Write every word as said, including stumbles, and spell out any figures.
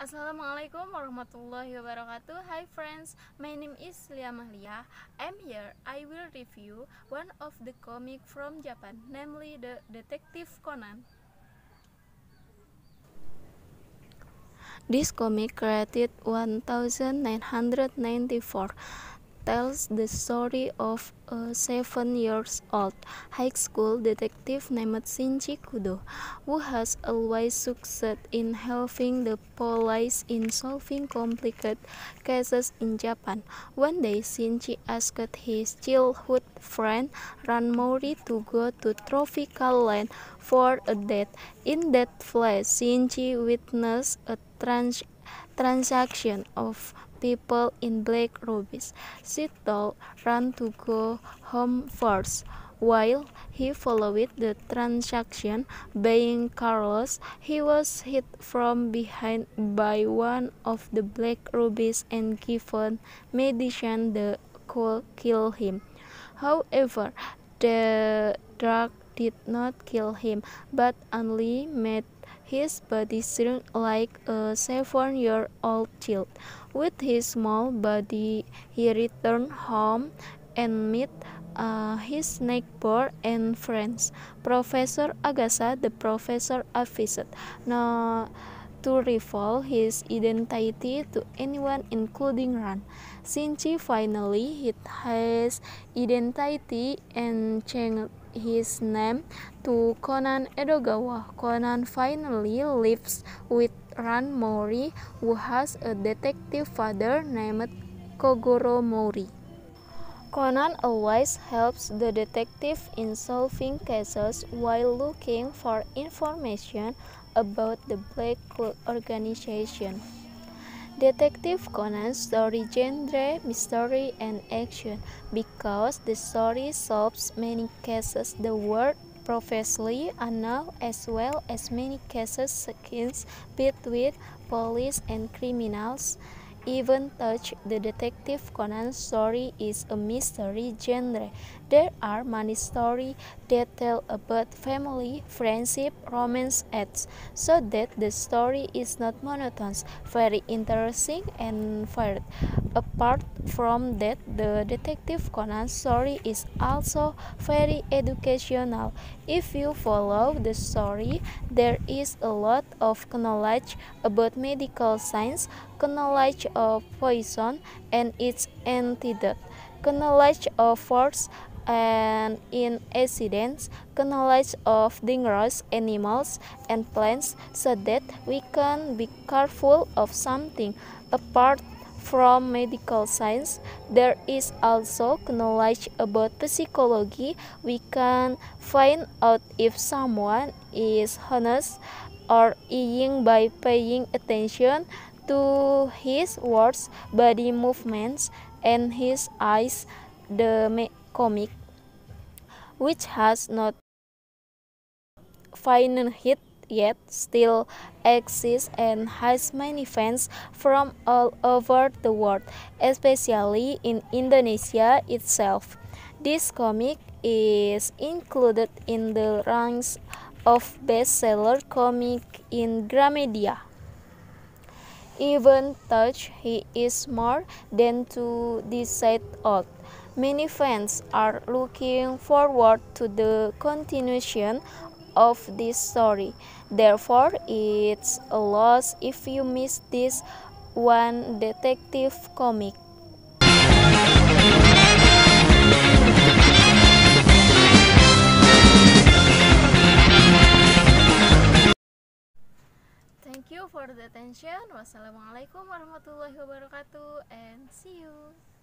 Assalamualaikum warahmatullahi wabarakatuh. Hi friends, my name is Lia Mahlia. I'm here. I will review one of the comic from Japan, namely the Detective Conan. This comic, created one thousand nine hundred ninety-four, tells the story of a seven years old high school detective named Shinji Kudo, who has always succeeded in helping the police in solving complicated cases in Japan. One day, Shinji asked his childhood friend Ranmori to go to tropical land for a date. In that place, Shinji witnessed a trans transaction of people in black robes. She told Ran to go home first. While he followed the transaction, being careless, he was hit from behind by one of the black robes and given medicine that could kill him. However, the drug did not kill him, but only made his body shrink like a seven-year-old child. With his small body, he returned home and met uh, his neighbor and friends, Professor Agasa. The professor advised not to reveal his identity to anyone, including Ran. Shinji finally hid his identity and changed his name to Conan Edogawa. Conan finally lives with Ran Mori, who has a detective father named Kogoro Mori. Conan always helps the detective in solving cases while looking for information about the Black Cloak organization. Detective Conan's story genre mystery and action. Because the story solves many cases, the word previously unknown, as well as many cases skins between police and criminals. Even touch the Detective Conan story is a mystery genre. There are many stories that tell about family, friendship, romance, acts, so that the story is not monotonous, very interesting and varied. Apart from that, the Detective Conan story is also very educational. If you follow the story, there is a lot of knowledge about medical science, knowledge of poison and its antidote, knowledge of force and in accidents, knowledge of dangerous animals and plants, so that we can be careful of something. Apart from medical science, there is also knowledge about psychology. We can find out if someone is honest or lying by paying attention to his words, body movements, and his eyes. The comic, which has not finished yet, still exists and has many fans from all over the world, especially in Indonesia itself. This comic is included in the ranks of bestseller comic in Gramedia. Even though he is more than two decades old, many fans are looking forward to the continuation of this story. Therefore, it's a loss if you miss this one detective comic. Thank you for the attention. Wassalamualaikum warahmatullahi wabarakatuh, and see you.